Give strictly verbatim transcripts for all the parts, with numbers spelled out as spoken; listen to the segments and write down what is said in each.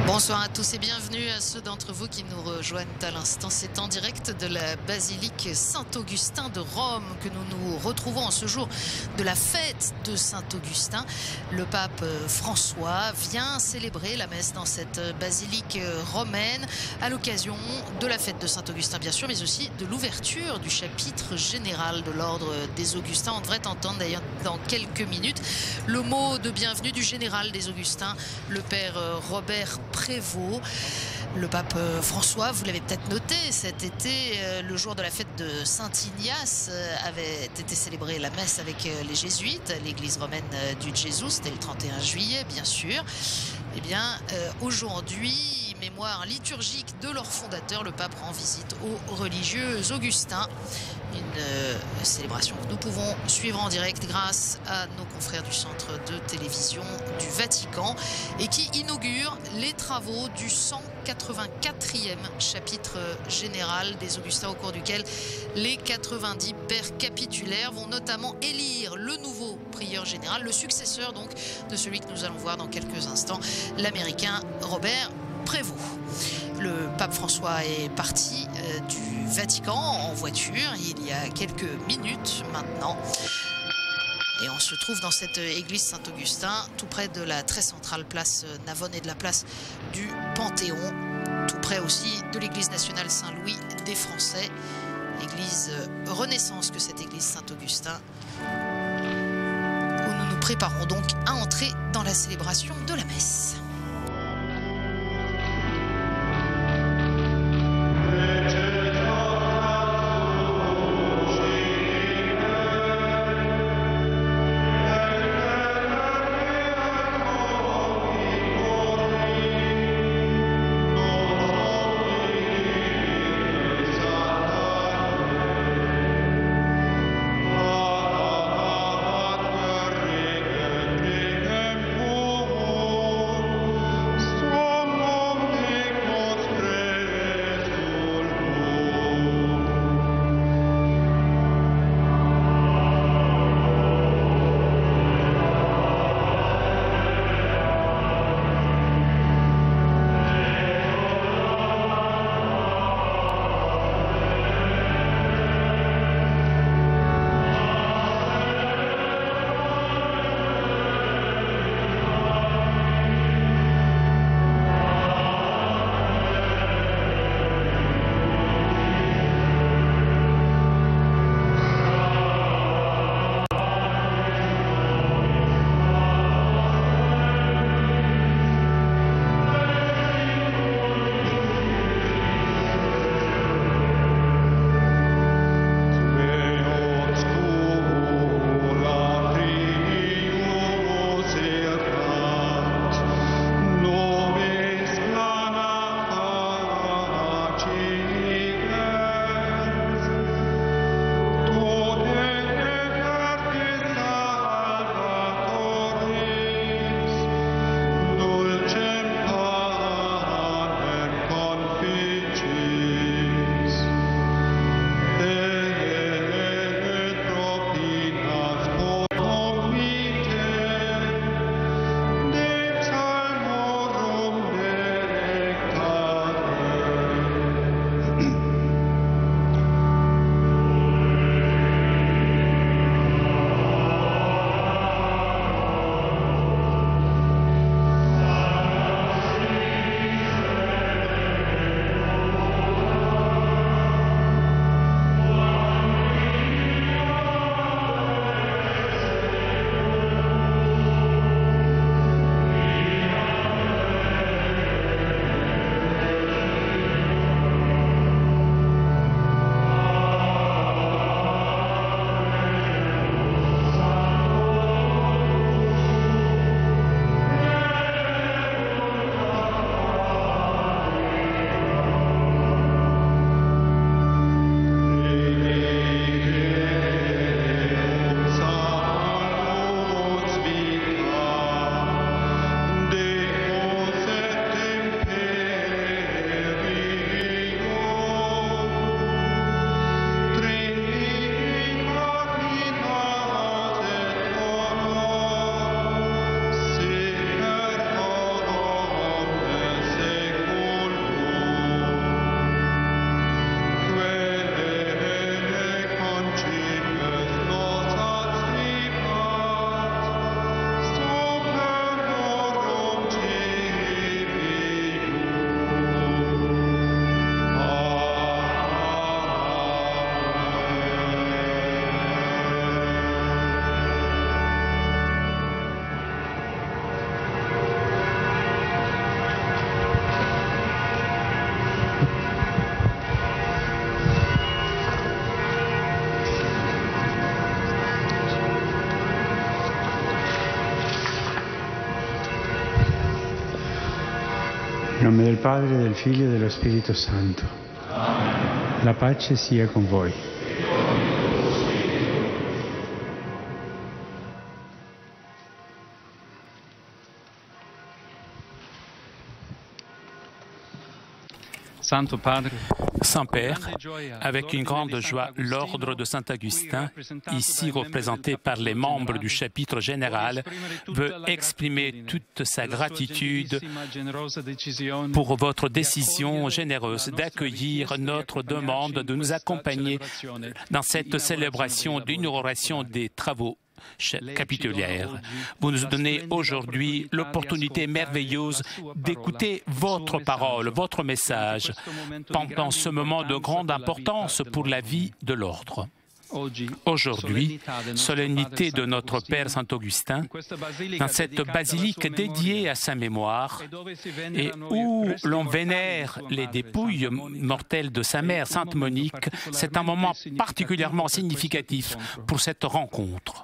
Bonsoir à tous et bienvenue à ceux d'entre vous qui nous rejoignent à l'instant. C'est en direct de la basilique Saint-Augustin de Rome que nous nous retrouvons en ce jour de la fête de Saint-Augustin. Le pape François vient célébrer la messe dans cette basilique romaine à l'occasion de la fête de Saint-Augustin bien sûr, mais aussi de l'ouverture du chapitre général de l'ordre des Augustins. On devrait entendre d'ailleurs dans quelques minutes le mot de bienvenue du général des Augustins, le père Robert Prévost. Le pape François, vous l'avez peut-être noté, cet été, le jour de la fête de Saint-Ignace, avait été célébrée la messe avec les jésuites, l'église romaine du Gesù, c'était le trente et un juillet, bien sûr. Eh bien, euh, aujourd'hui, mémoire liturgique de leur fondateur, le pape rend visite aux religieux augustins. Une euh, célébration que nous pouvons suivre en direct grâce à nos confrères du centre de télévision du Vatican et qui inaugure les travaux du cent quatre-vingt-quatrième chapitre général des Augustins, au cours duquel les quatre-vingt-dix pères capitulaires vont notamment élire le nouveau prieur général, le successeur donc de celui que nous allons voir dans quelques instants, l'américain Robert Prévost. Le pape François est parti euh, du Vatican en voiture il y a quelques minutes maintenant. Et on se trouve dans cette église Saint-Augustin, tout près de la très centrale place Navone et de la place du Panthéon, tout près aussi de l'église nationale Saint-Louis des Français, église Renaissance que cette église Saint-Augustin, où nous nous préparons donc à entrer dans la célébration de la messe. In nome del Padre, del Figlio e dello Spirito Santo. La pace sia con voi. Saint-Père, avec une grande joie, l'ordre de Saint-Augustin, ici représenté par les membres du chapitre général, veut exprimer toute sa gratitude pour votre décision généreuse d'accueillir notre demande de nous accompagner dans cette célébration d'inauguration des travaux capitulaire. Vous nous donnez aujourd'hui l'opportunité merveilleuse d'écouter votre parole, votre message, pendant ce moment de grande importance pour la vie de l'ordre. Aujourd'hui, solennité de notre Père Saint-Augustin, dans cette basilique dédiée à sa mémoire et où l'on vénère les dépouilles mortelles de sa mère, Sainte Monique, c'est un moment particulièrement significatif pour cette rencontre.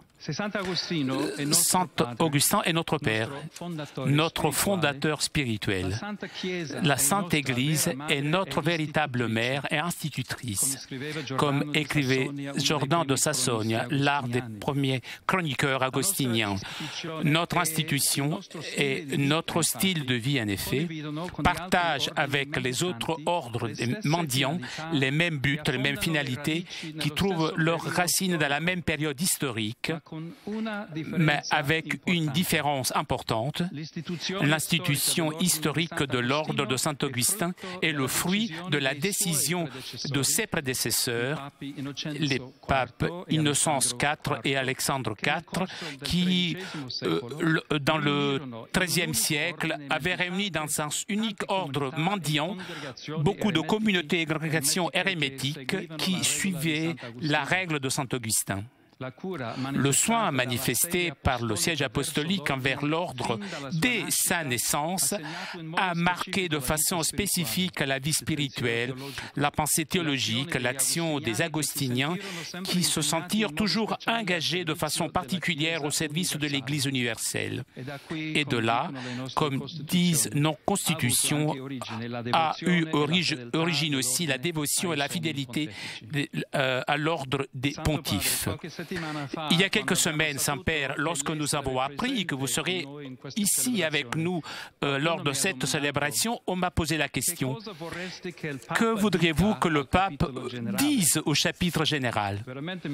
Saint Augustin est notre Père, notre fondateur spirituel. La Sainte Église est notre véritable mère et institutrice. Comme écrivait Jordan de Sassogne, l'art des premiers chroniqueurs agostiniens. Notre institution et notre style de vie, en effet, partagent avec les autres ordres mendiants les mêmes buts, les mêmes finalités, qui trouvent leurs racines dans la même période historique, mais avec une différence importante. L'institution historique de l'ordre de Saint-Augustin est le fruit de la décision de ses prédécesseurs, les papes Innocence quatre et Alexandre quatre, qui, euh, dans le treizième siècle, avaient réuni dans un unique ordre mendiant beaucoup de communautés et congrégations hérémétiques qui suivaient la règle de Saint-Augustin. Le soin manifesté par le siège apostolique envers l'ordre dès sa naissance a marqué de façon spécifique la vie spirituelle, la pensée théologique, l'action des agostiniens qui se sentirent toujours engagés de façon particulière au service de l'Église universelle. Et de là, comme disent nos constitutions, a eu origine aussi la dévotion et la fidélité à l'ordre des pontifes. Il y a quelques semaines, Saint-Père, lorsque nous avons appris que vous serez ici avec nous euh, lors de cette célébration, on m'a posé la question: que voudriez-vous que le pape dise au chapitre général?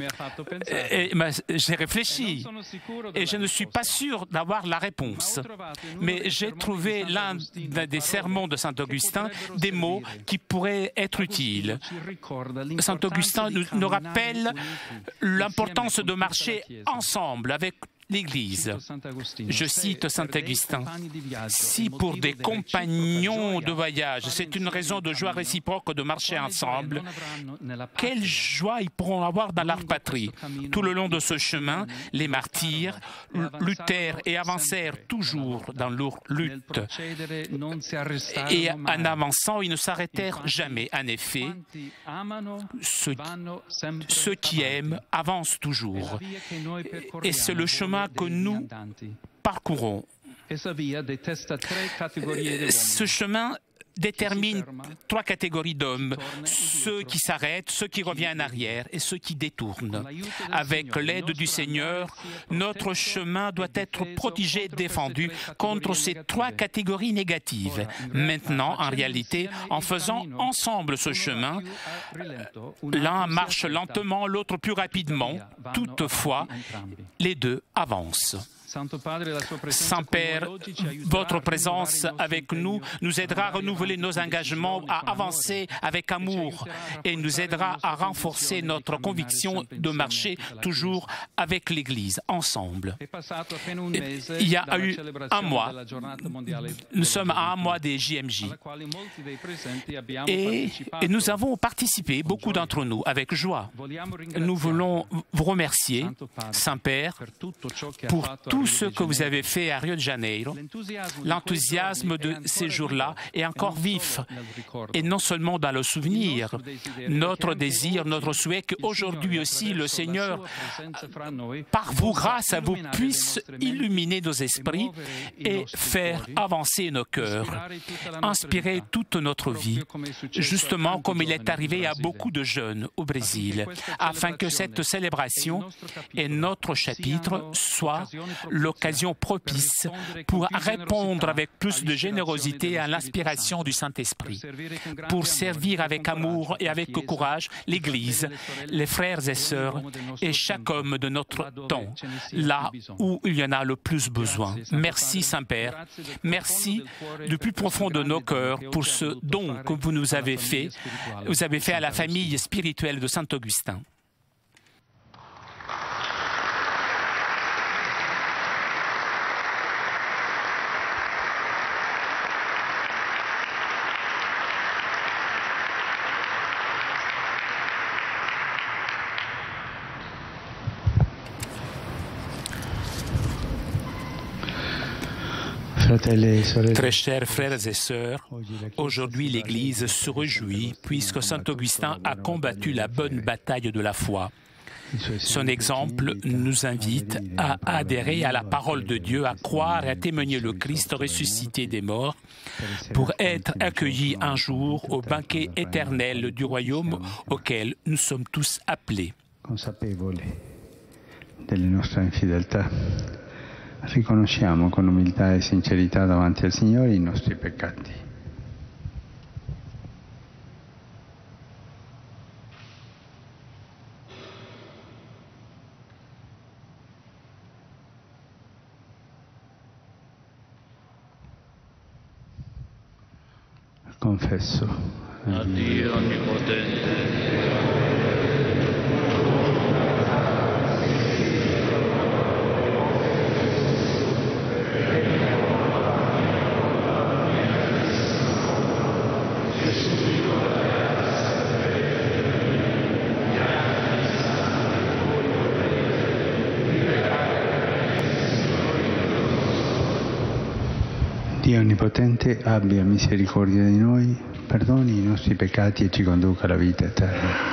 Et, et j'ai réfléchi et je ne suis pas sûr d'avoir la réponse. Mais j'ai trouvé l'un des sermons de Saint-Augustin des mots qui pourraient être utiles. Saint-Augustin nous, nous rappelle l'importance de marcher ensemble avec l'Église. Je cite Saint-Augustin: « Si pour des compagnons de voyage, c'est une raison de joie réciproque de marcher ensemble, quelle joie ils pourront avoir dans leur patrie. Tout le long de ce chemin, les martyrs luttèrent et avancèrent toujours dans leur lutte. Et en avançant, ils ne s'arrêtèrent jamais. En effet, ceux, ceux qui aiment avancent toujours. Et c'est le chemin que nous parcourons. Ce chemin détermine trois catégories d'hommes, ceux qui s'arrêtent, ceux qui reviennent en arrière et ceux qui détournent. Avec l'aide du Seigneur, notre chemin doit être protégé et défendu contre ces trois catégories négatives. Maintenant, en réalité, en faisant ensemble ce chemin, l'un marche lentement, l'autre plus rapidement. Toutefois, les deux avancent. Saint-Père, votre présence avec nous nous aidera à renouveler nos engagements, à avancer avec amour et nous aidera à renforcer notre conviction de marcher toujours avec l'Église, ensemble. Il y a eu un mois, nous sommes à un mois des J M J et, et nous avons participé, beaucoup d'entre nous, avec joie. Nous voulons vous remercier, Saint-Père, pour tout tout ce que vous avez fait à Rio de Janeiro, l'enthousiasme de ces jours-là est encore vif, et non seulement dans le souvenir. Notre désir, notre souhait qu'aujourd'hui aussi le Seigneur, par vous, grâce à vous, puisse illuminer nos esprits et faire avancer nos cœurs, inspirer toute notre vie, justement comme il est arrivé à beaucoup de jeunes au Brésil, afin que cette célébration et notre chapitre soient l'occasion propice pour répondre avec plus de générosité à l'inspiration du Saint-Esprit, pour servir avec amour et avec courage l'Église, les frères et sœurs et chaque homme de notre temps, là où il y en a le plus besoin. Merci Saint-Père, merci du plus profond de nos cœurs pour ce don que vous nous avez fait, vous avez fait à la famille spirituelle de Saint-Augustin. Très chers frères et sœurs, aujourd'hui l'Église se réjouit puisque Saint Augustin a combattu la bonne bataille de la foi. Son exemple nous invite à adhérer à la parole de Dieu, à croire et à témoigner le Christ ressuscité des morts pour être accueillis un jour au banquet éternel du royaume auquel nous sommes tous appelés. Riconosciamo con umiltà e sincerità davanti al Signore i nostri peccati. Confesso a Dio Onnipotente. Dio Onnipotente abbia misericordia di noi, perdoni i nostri peccati e ci conduca alla vita eterna.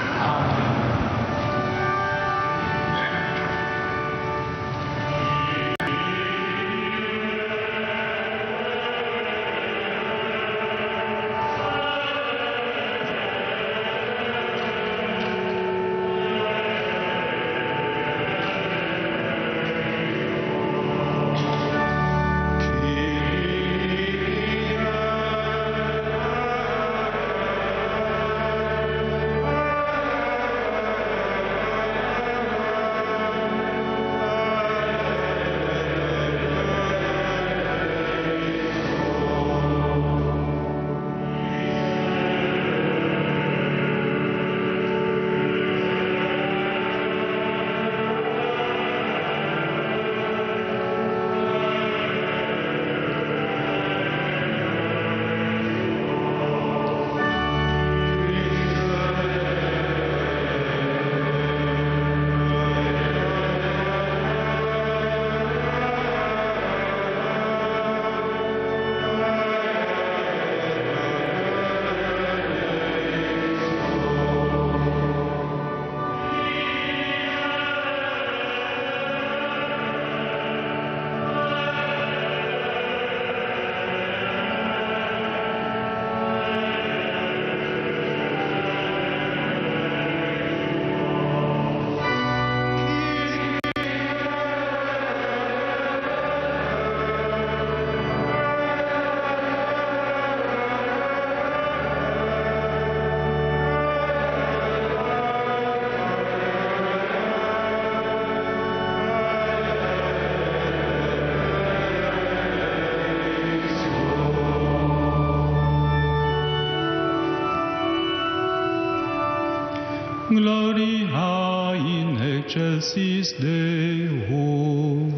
Gloria in excelsis Deo.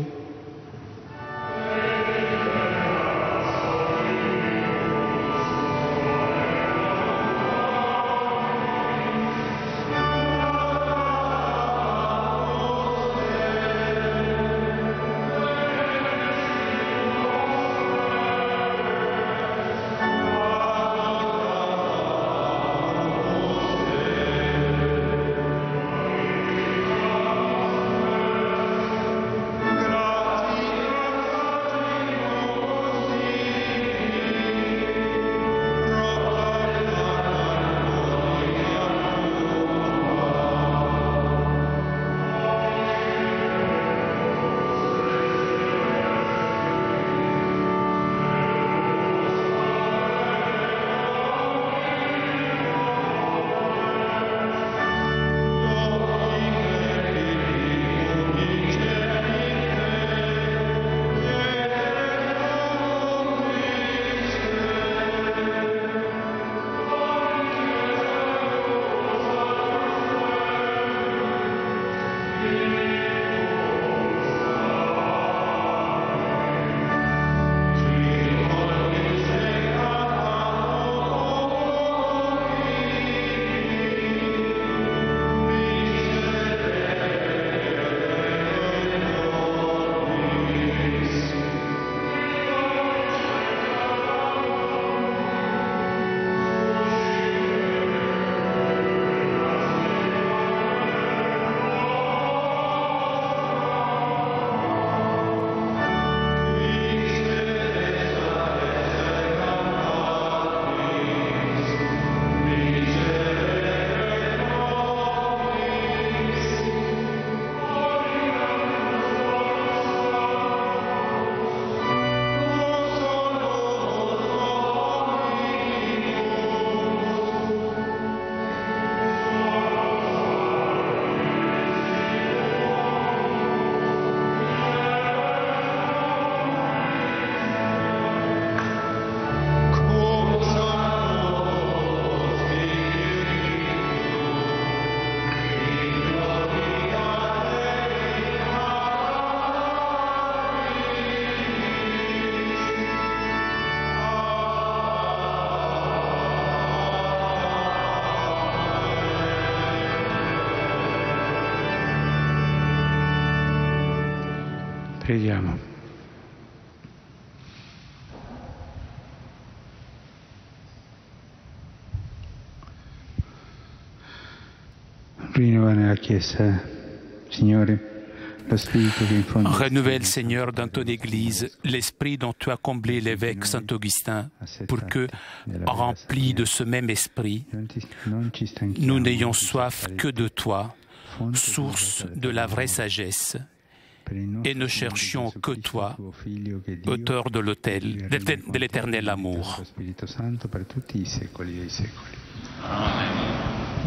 Preghiamo. Rinnova nella Chiesa, Signore, lo Spirito che infonde. Renouvelle, Seigneur, dans ton Église l'esprit dont tu as comblé l'évêque Saint-Augustin, pour que, remplis de ce même esprit, nous n'ayons soif que de toi, source de la vraie sagesse, et ne cherchions que toi, auteur de l'autel, de l'éternel amour. Amen.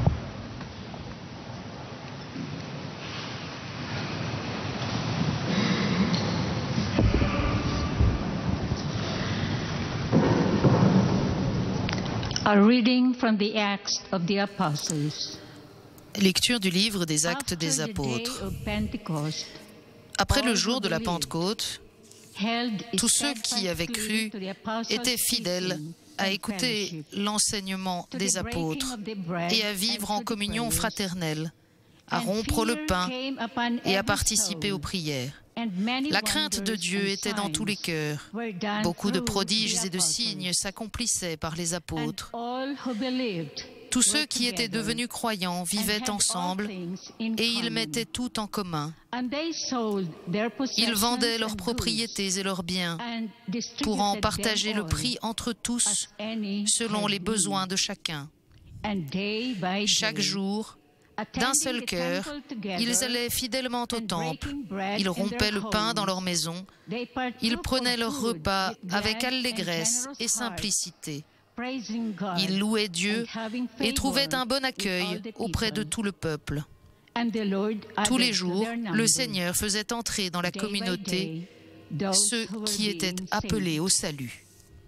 A reading from the Acts of the Apostles. Lecture du livre des Actes des Apôtres. Après le jour de la Pentecôte, tous ceux qui avaient cru étaient fidèles à écouter l'enseignement des apôtres et à vivre en communion fraternelle, à rompre le pain et à participer aux prières. La crainte de Dieu était dans tous les cœurs. Beaucoup de prodiges et de signes s'accomplissaient par les apôtres. Tous ceux qui étaient devenus croyants vivaient ensemble et ils mettaient tout en commun. Ils vendaient leurs propriétés et leurs biens pour en partager le prix entre tous selon les besoins de chacun. Chaque jour, d'un seul cœur, ils allaient fidèlement au temple, ils rompaient le pain dans leur maison, ils prenaient leur repas avec allégresse et simplicité. Ils louaient Dieu et trouvaient un bon accueil auprès de tout le peuple. Tous les jours, le Seigneur faisait entrer dans la communauté ceux qui étaient appelés au salut.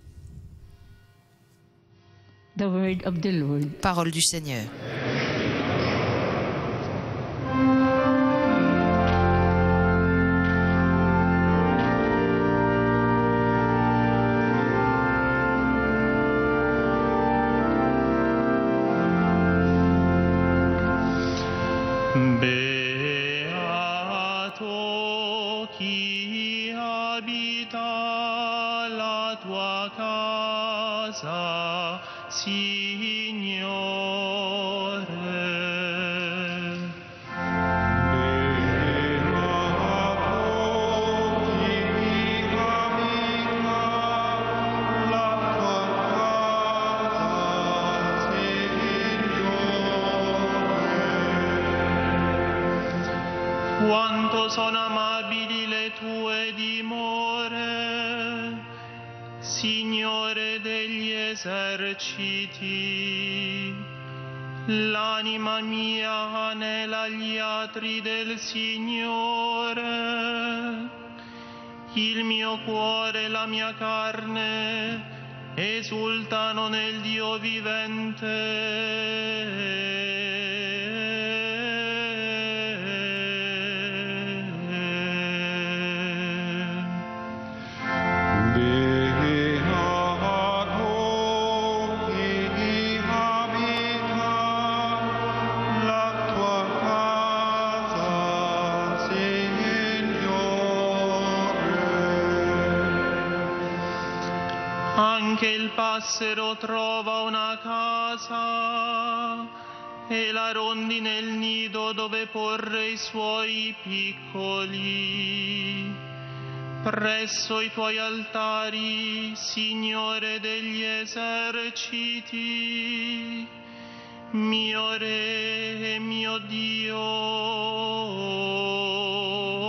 Parole du Seigneur. Beato chi abita la tua casa, Signore. Beato chi abita la tua casa, Signore. Quanto sono amabili le tue dimore, Signore degli eserciti. L'anima mia anela gli atri del Signore. Il mio cuore e la mia carne esultano nel Dio vivente. Anche il passero trova una casa e la rondine il nido dove porre i suoi piccoli. Presso i tuoi altari, Signore degli eserciti, mio Re e mio Dio.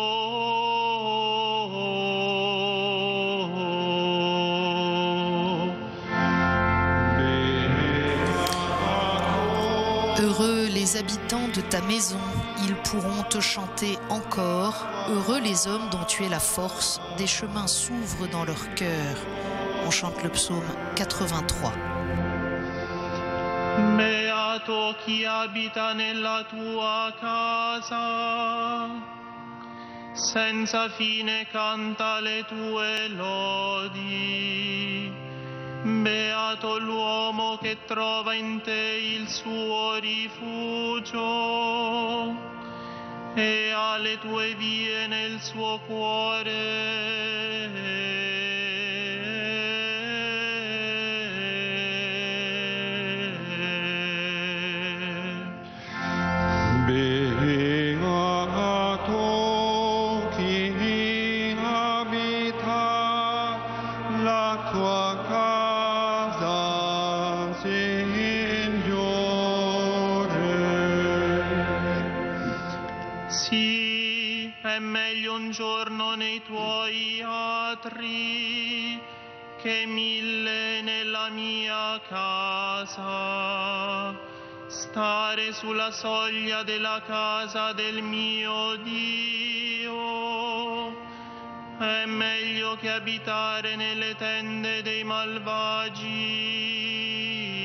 Heureux les habitants de ta maison, ils pourront te chanter encore. Heureux les hommes dont tu es la force, des chemins s'ouvrent dans leur cœur. On chante le psaume quatre-vingt-trois. Beato chi abita nella tua casa, senza fine canta le tue lodi. Beato l'uomo che trova in te il suo rifugio. e alle tue vie nel suo cuore. Sì, è meglio un giorno nei tuoi atri che mille nella mia casa. Stare sulla soglia della casa del mio Dio è meglio che abitare nelle tende dei malvagi.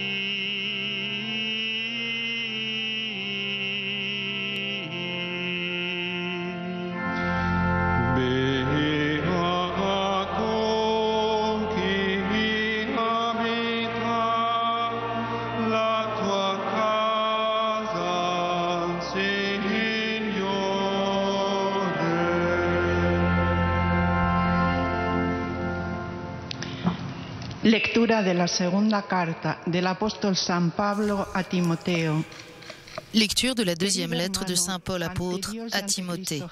Lectura de la segunda carta del apóstol San Pablo a Timoteo. Lecture de la deuxième lettre de Saint Paul apôtre à Timothée.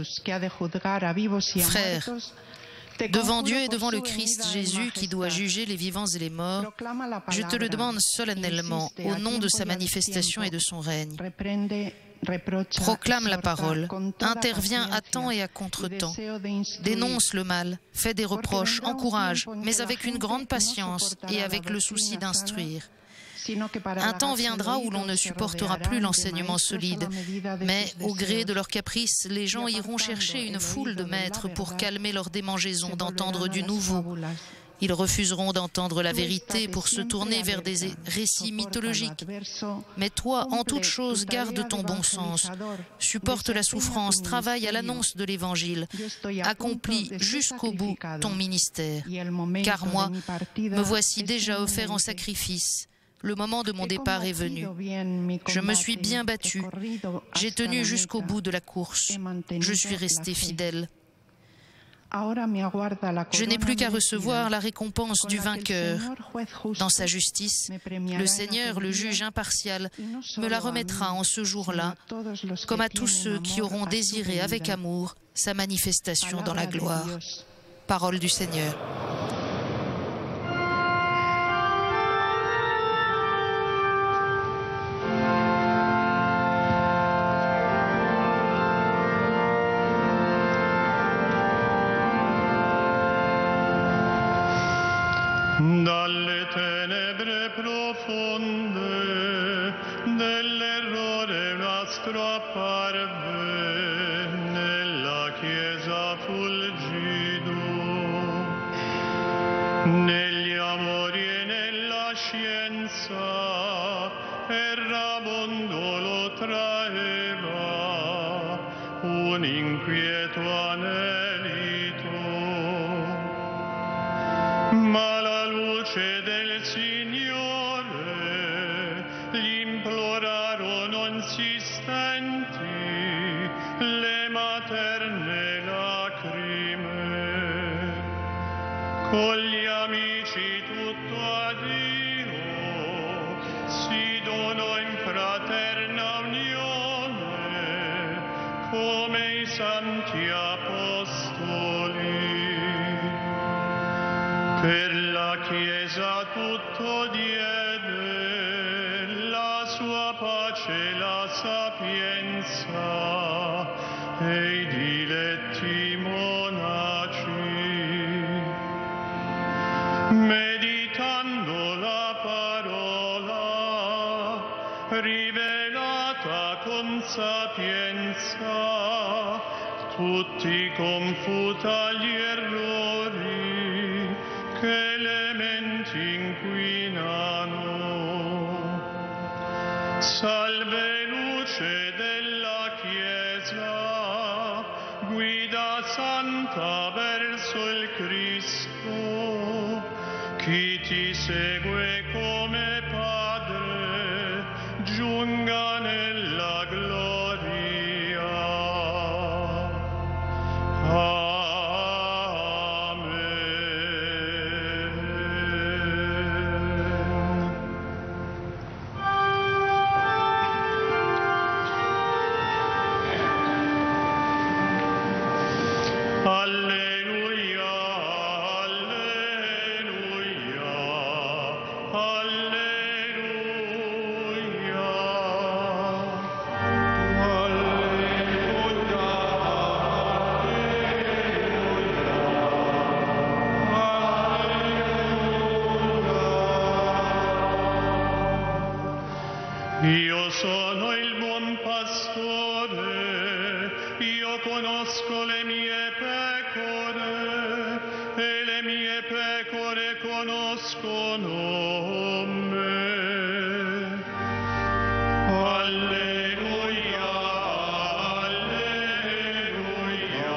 Frères, devant Dieu et devant le Christ Jésus qui doit juger les vivants et les morts, je te le demande solennellement au nom de sa manifestation et de son règne. Proclame la parole, interviens à temps et à contre-temps, dénonce le mal, fais des reproches, encourage, mais avec une grande patience et avec le souci d'instruire. Un temps viendra où l'on ne supportera plus l'enseignement solide, mais au gré de leurs caprices, les gens iront chercher une foule de maîtres pour calmer leur démangeaison d'entendre du nouveau. Ils refuseront d'entendre la vérité pour se tourner vers des récits mythologiques. Mais toi, en toute chose, garde ton bon sens. Supporte la souffrance, travaille à l'annonce de l'Évangile. Accomplis jusqu'au bout ton ministère. Car moi, me voici déjà offert en sacrifice. Le moment de mon départ est venu. Je me suis bien battu. J'ai tenu jusqu'au bout de la course. Je suis resté fidèle. Je n'ai plus qu'à recevoir la récompense du vainqueur. Dans sa justice, le Seigneur, le juge impartial, me la remettra en ce jour-là, comme à tous ceux qui auront désiré avec amour sa manifestation dans la gloire. Parole du Seigneur. Dalle tenebre profonde dell'errore nostro apparve nella Chiesa fulgido, negli amori e nella scienza errabondo lo traeva un inquieto anelito, ma la luce del Signore gli implorarono insistenti le materne lacrime. Con gli amici tutto a Dio si donò in fraterna unione come i santi apostoli. Per la Chiesa tutto diede, la sua pace e la sapienza e i diletti monaci. Meditando la parola, rivelata con sapienza, tutti confuta gli errori che le menti inquinano. Salve luce della Chiesa, guida santa verso il Cristo, chi ti segue come Padre giunga nella gloria. Io sono il buon pastore, io conosco le mie pecore e le mie pecore conoscono me. Alleluia, alleluia,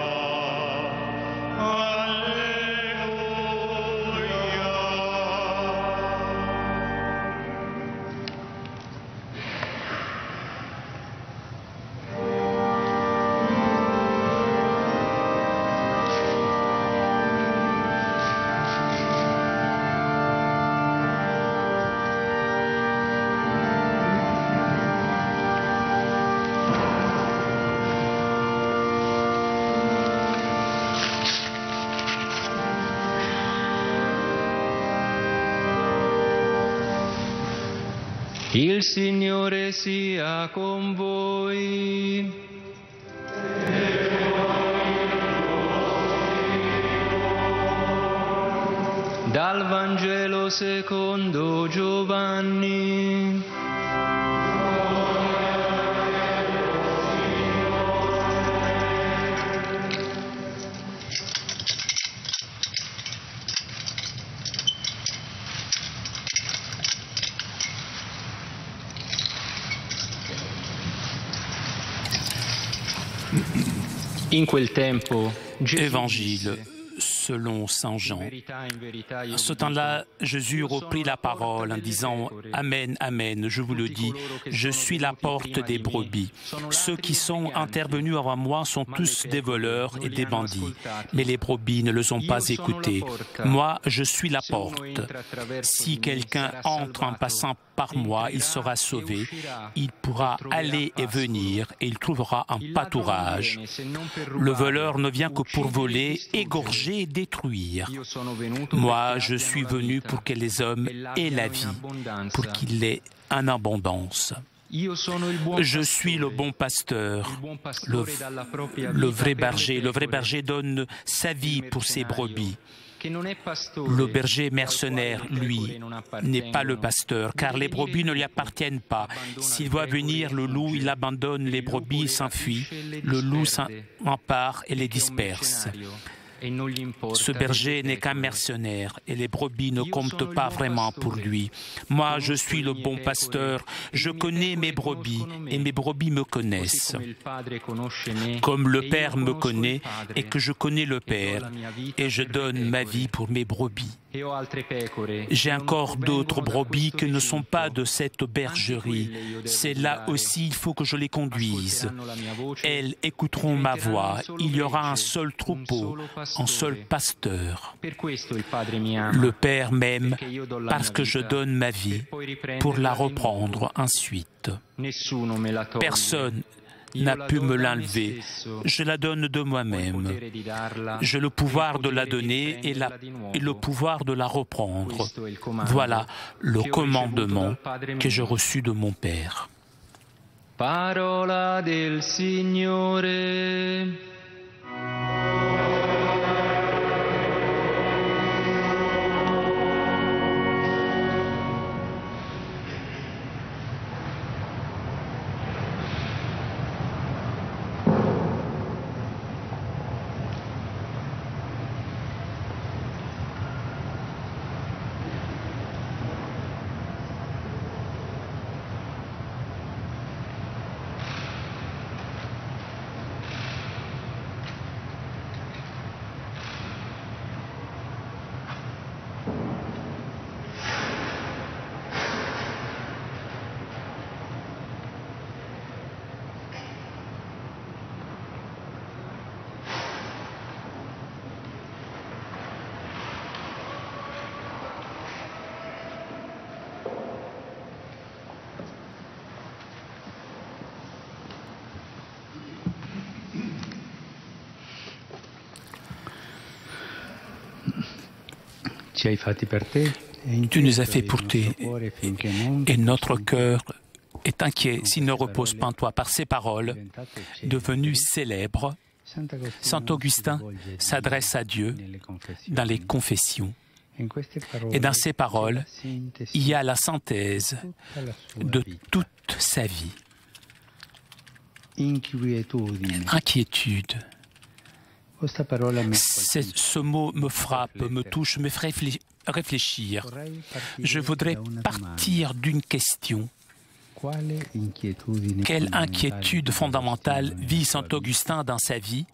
alleluia. Il Signore sia con voi. Dal Vangelo secondo Giovanni. In quel tempo, Évangile selon saint Jean. En ce temps-là, Jésus reprit la parole en disant « Amen, Amen, je vous le dis, je suis la porte des brebis. Ceux qui sont intervenus avant moi sont tous des voleurs et des bandits, mais les brebis ne les ont pas écoutés. Moi, je suis la porte. Si quelqu'un entre en passant par moi, il sera sauvé, il pourra aller et venir et il trouvera un pâturage. Le voleur ne vient que pour voler, égorger et détruire. Moi, je suis venu pour que les hommes aient la vie, pour qu'il l'ait en abondance. Je suis le bon pasteur, le, le vrai berger. Le vrai berger donne sa vie pour ses brebis. Le berger mercenaire, lui, n'est pas le pasteur, car les brebis ne lui appartiennent pas. S'il voit venir le loup, il abandonne les brebis, il s'enfuit. Le loup s'empare et les disperse. Ce berger n'est qu'un mercenaire et les brebis ne comptent pas vraiment pour lui. Moi, je suis le bon pasteur, je connais mes brebis et mes brebis me connaissent. Comme le Père me connaît et que je connais le Père, et je donne ma vie pour mes brebis. J'ai encore d'autres brebis qui ne sont pas de cette bergerie. C'est là aussi, il faut que je les conduise. Elles écouteront ma voix. Il y aura un seul troupeau, un seul pasteur. Le Père m'aime parce que je donne ma vie pour la reprendre ensuite. Personne n'a pu me l'enlever. Je la donne de moi-même. J'ai le pouvoir de la donner et, la, et le pouvoir de la reprendre. Voilà le commandement que j'ai reçu de mon Père. Parola del Signore. Tu nous as fait pour tes, et notre cœur est inquiet s'il ne repose pas en toi. Par ces paroles, devenues célèbres, saint Augustin s'adresse à Dieu dans les confessions. Et dans ces paroles, il y a la synthèse de toute toute sa vie. Inquiétude. Ce mot me frappe, me touche, me fait réfléchir. Je voudrais partir d'une question. Quelle inquiétude fondamentale vit saint Augustin dans sa vie?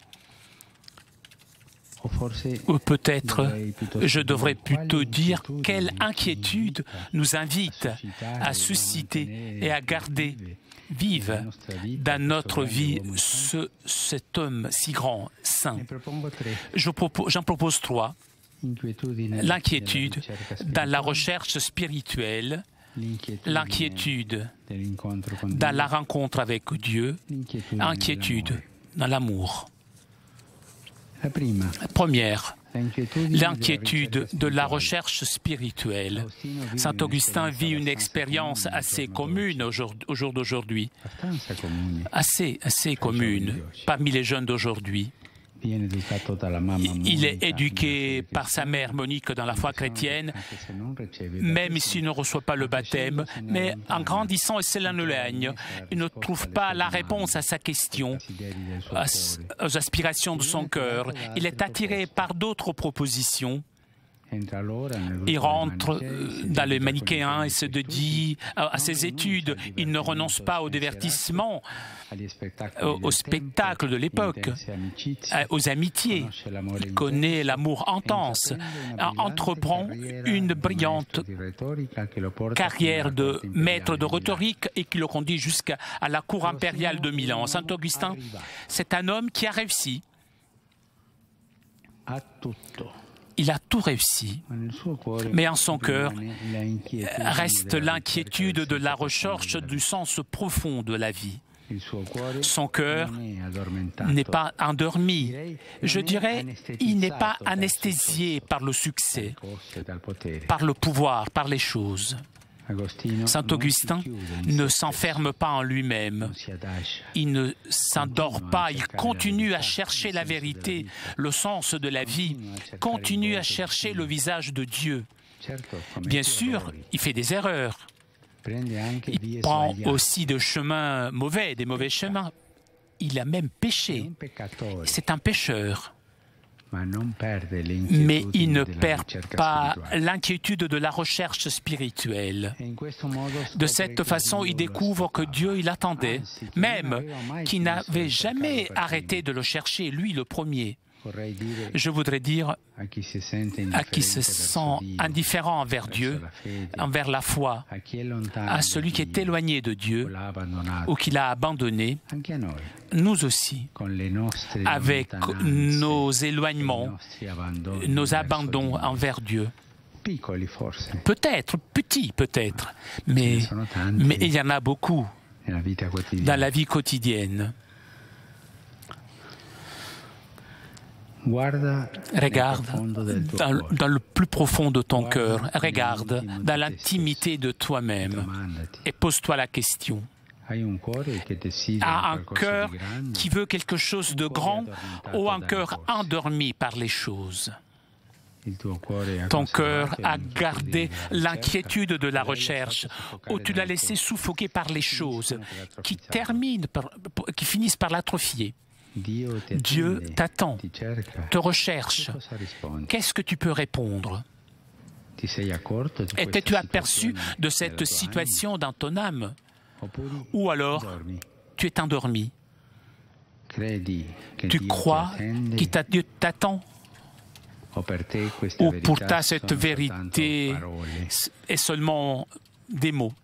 Ou peut-être, je devrais plutôt dire quelle inquiétude nous invite à susciter et à garder vive dans notre vie ce, cet homme si grand, saint. J'en propose, propose trois. L'inquiétude dans la recherche spirituelle, l'inquiétude dans la rencontre avec Dieu, l'inquiétude dans l'amour. Première, l'inquiétude de la recherche spirituelle. Saint Augustin vit une expérience assez commune au jour, au jour d'aujourd'hui, assez, assez commune parmi les jeunes d'aujourd'hui. Il est éduqué par sa mère Monique dans la foi chrétienne, même s'il ne reçoit pas le baptême, mais en grandissant et s'éloigne, il ne trouve pas la réponse à sa question, aux aspirations de son cœur. Il est attiré par d'autres propositions. Il rentre dans le manichéen et se dit à ses études. Il ne renonce pas au divertissement, au spectacle de l'époque, aux amitiés. Il connaît l'amour intense, entreprend une brillante carrière de maître de rhétorique et qui le conduit jusqu'à la cour impériale de Milan. Saint Augustin, c'est un homme qui a réussi. Il a tout réussi, mais en son cœur reste l'inquiétude de la recherche du sens profond de la vie. Son cœur n'est pas endormi. Je dirais, il n'est pas anesthésié par le succès, par le pouvoir, par les choses. Saint Augustin ne s'enferme pas en lui-même, il ne s'endort pas, il continue à chercher la vérité, le sens de la vie, continue à chercher le visage de Dieu. Bien sûr, il fait des erreurs, il prend aussi des chemins mauvais, des mauvais chemins, il a même péché, c'est un pécheur. Mais il ne perd pas l'inquiétude de la recherche spirituelle. De cette façon, il découvre que Dieu, il attendait, même qu'il n'avait jamais arrêté de le chercher, lui le premier. Je voudrais dire à qui se sent indifférent envers Dieu, envers la foi, à celui qui est éloigné de Dieu ou qui l'a abandonné, nous aussi, avec nos éloignements, nos abandons envers Dieu. Peut-être, petits peut-être, mais, mais il y en a beaucoup dans la vie quotidienne. Regarde dans, dans le plus profond de ton cœur, regarde dans l'intimité de toi-même et pose-toi la question. A un cœur qui veut quelque chose de grand ou un cœur endormi par les choses? Ton cœur a gardé l'inquiétude de la recherche ou tu l'as laissé suffoquer par les choses qui, terminent par, qui finissent par l'atrophier. Dieu t'attend, te recherche. Qu'est-ce que tu peux répondre? Étais-tu aperçu de cette situation dans ton âme? Ou alors, tu es endormi? Tu crois que Dieu t'attend? Ou pour toi, cette vérité est seulement des mots?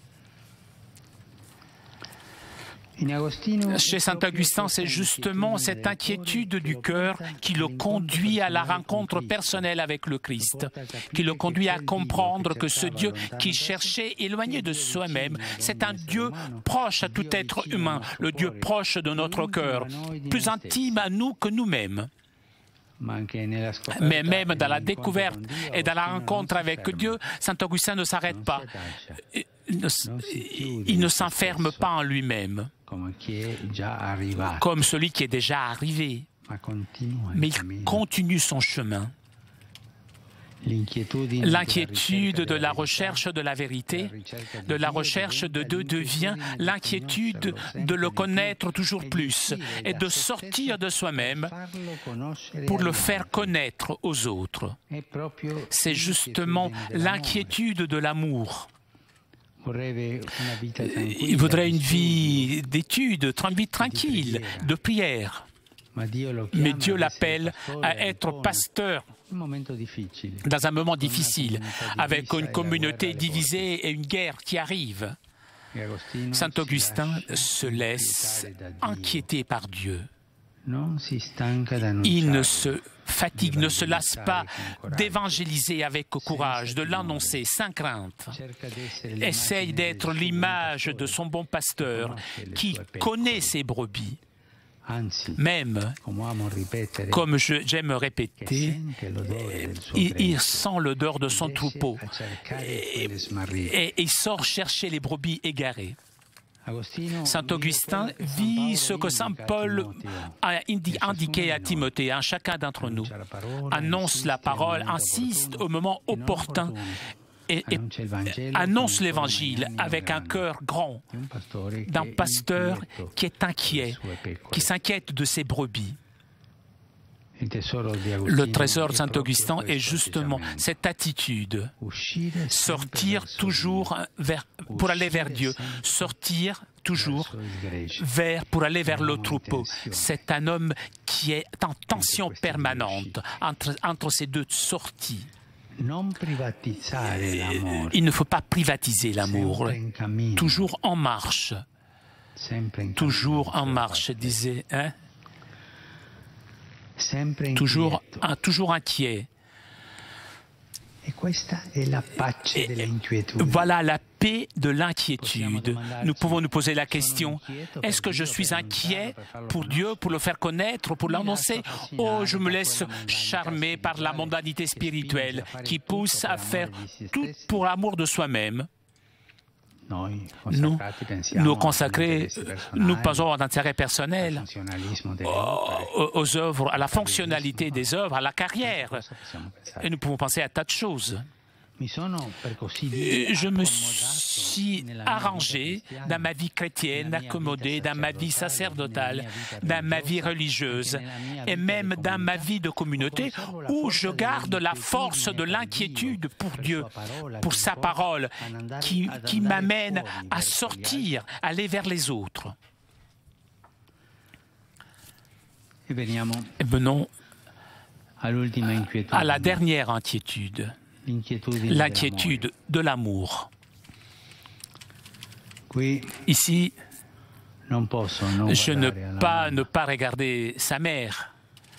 Chez saint Augustin, c'est justement cette inquiétude du cœur qui le conduit à la rencontre personnelle avec le Christ, qui le conduit à comprendre que ce Dieu qu'il cherchait éloigné de soi-même, c'est un Dieu proche à tout être humain, le Dieu proche de notre cœur, plus intime à nous que nous-mêmes. Mais même dans la découverte et dans la rencontre avec Dieu, saint Augustin ne s'arrête pas. Il ne, il ne s'enferme pas en lui-même, comme celui qui est déjà arrivé, mais il continue son chemin. L'inquiétude de la recherche de la vérité, de la recherche de Dieu devient l'inquiétude de le connaître toujours plus et de sortir de soi-même pour le faire connaître aux autres. C'est justement l'inquiétude de l'amour. Il voudrait une vie d'étude, une vie tranquille, de prière. Mais Dieu l'appelle à être pasteur dans un moment difficile, avec une communauté divisée et une guerre qui arrive. Saint Augustin se laisse inquiéter par Dieu. Il ne se fatigue, ne se lasse pas d'évangéliser avec courage, de l'annoncer sans crainte. Essaye d'être l'image de son bon pasteur qui connaît ses brebis. Même, comme j'aime répéter, il, il sent l'odeur de son troupeau et, et il sort chercher les brebis égarées. Saint Augustin vit ce que Saint Paul a indiqué à Timothée, à chacun d'entre nous. Annonce la parole, insiste au moment opportun et, et annonce l'Évangile avec un cœur grand d'un pasteur qui est inquiet, qui s'inquiète de ses brebis. Le trésor de Saint Augustin est justement cette attitude, sortir toujours vers, pour aller vers Dieu, sortir toujours vers, pour aller vers le troupeau. C'est un homme qui est en tension permanente entre, entre ces deux sorties. Il ne faut pas privatiser l'amour, toujours en marche, toujours en marche, disait, hein? Toujours, un, toujours inquiet. Et voilà la paix de l'inquiétude. Nous pouvons nous poser la question, est-ce que je suis inquiet pour Dieu, pour le faire connaître, pour l'annoncer? Oh, je me laisse charmer par la mondanité spirituelle qui pousse à faire tout pour l'amour de soi-même. Nous, nous consacrés, nous pensons à l'intérêt personnel, aux, aux œuvres, à la fonctionnalité des œuvres, à la carrière. Et nous pouvons penser à tas de choses. Je me suis arrangé dans ma vie chrétienne, accommodé dans ma vie sacerdotale, dans ma vie religieuse et même dans ma vie de communauté où je garde la force de l'inquiétude pour Dieu, pour sa parole qui, qui m'amène à sortir, à aller vers les autres. Et venons à la dernière inquiétude. L'inquiétude de l'amour. Ici, je ne peux pas ne pas regarder sa mère,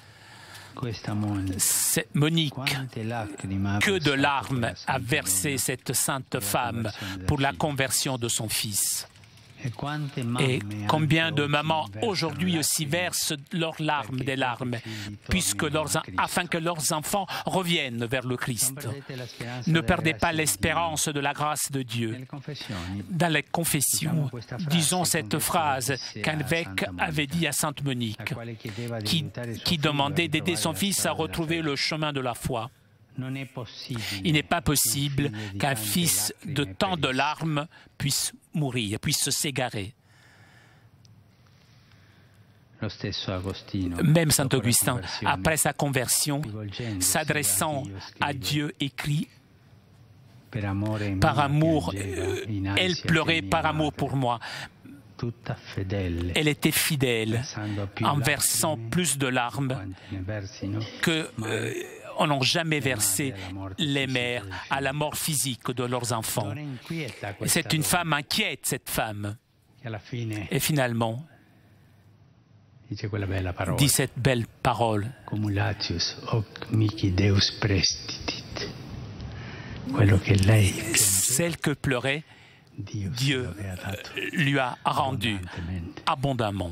cette Monique. Que de larmes a versé cette sainte femme pour la conversion de son fils. Et combien de mamans aujourd'hui aussi versent leurs larmes, des larmes, puisque leurs, afin que leurs enfants reviennent vers le Christ. Ne perdez pas l'espérance de la grâce de Dieu. Dans les confessions, disons cette phrase qu'un évêque avait dit à Sainte Monique, qui, qui demandait d'aider son fils à retrouver le chemin de la foi. Il n'est pas possible qu'un fils de tant de larmes puisse mourir, puisse s'égarer. Même Saint Augustin, après sa conversion, s'adressant à Dieu, écrit « Par amour, euh, elle pleurait par amour pour moi. » Elle était fidèle en versant plus de larmes que... Euh, on n'a jamais versé les mères à la mort physique de leurs enfants. C'est une femme inquiète, cette femme. Et finalement, dit cette belle parole. Celle que pleurait, Dieu lui a rendu abondamment.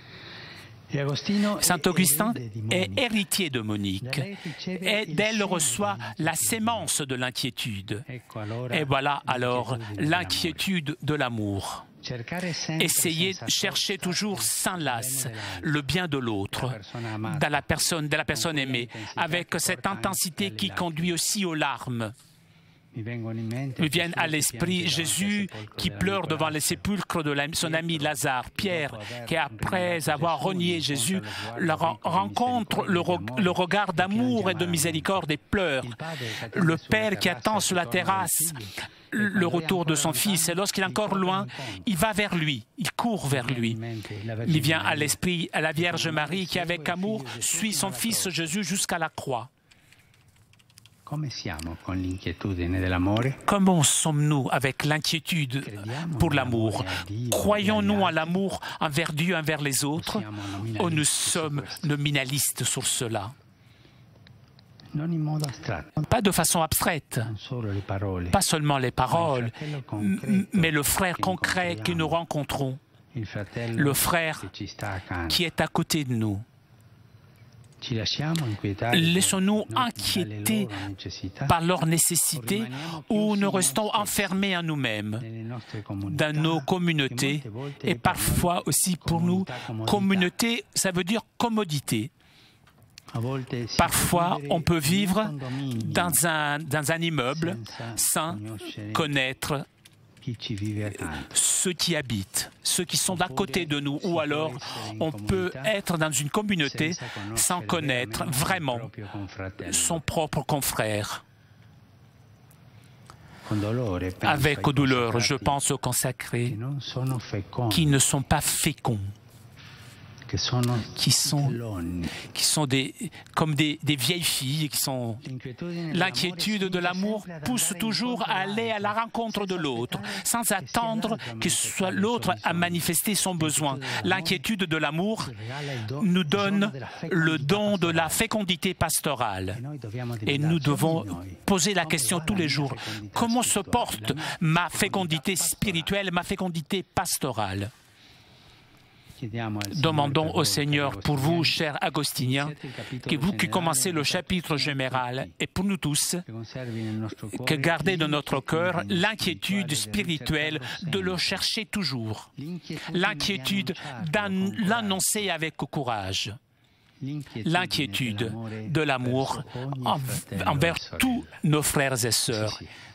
Saint Augustin est héritier de Monique et d'elle reçoit la sémence de l'inquiétude. Et voilà alors l'inquiétude de l'amour. Essayez de chercher toujours sans lasse le bien de l'autre, de la personne, de la personne aimée, avec cette intensité qui conduit aussi aux larmes. Me viennent à l'esprit Jésus qui pleure devant le sépulcre de son ami Lazare, Pierre, qui après avoir renié Jésus, rencontre le, re le regard d'amour et de miséricorde et pleure. Le Père qui attend sur la terrasse le retour de son fils, et lorsqu'il est encore loin, il va vers lui, il court vers lui. Il vient à l'esprit à la Vierge Marie qui, avec amour, suit son fils Jésus jusqu'à la croix. Comment sommes-nous avec l'inquiétude pour l'amour? Croyons-nous à l'amour envers Dieu, envers les autres, ou nous sommes nominalistes sur cela? Pas de façon abstraite, pas seulement les paroles, mais le frère concret que nous rencontrons, le frère qui est à côté de nous. Laissons-nous inquiéter par leurs nécessités ou nous restons enfermés en nous-mêmes, dans nos communautés, et parfois aussi pour nous, communauté, ça veut dire commodité. Parfois, on peut vivre dans un, dans un immeuble sans connaître ceux qui habitent, ceux qui sont d'à côté de nous, ou alors on peut être dans une communauté sans connaître vraiment son propre confrère. Avec douleur, je pense aux consacrés qui ne sont pas féconds, qui sont, qui sont des, comme des, des vieilles filles, qui sont... L'inquiétude de l'amour pousse toujours à aller à la rencontre de l'autre, sans attendre que ce soit l'autre à manifester son besoin. L'inquiétude de l'amour nous donne le don de la fécondité pastorale. Et nous devons poser la question tous les jours, comment se porte ma fécondité spirituelle, ma fécondité pastorale? Demandons au Seigneur pour vous, chers Agostiniens, que vous qui commencez le chapitre général, et pour nous tous, que gardez de notre cœur l'inquiétude spirituelle de le chercher toujours, l'inquiétude d'annoncer avec courage, l'inquiétude de l'amour envers tous nos frères et sœurs.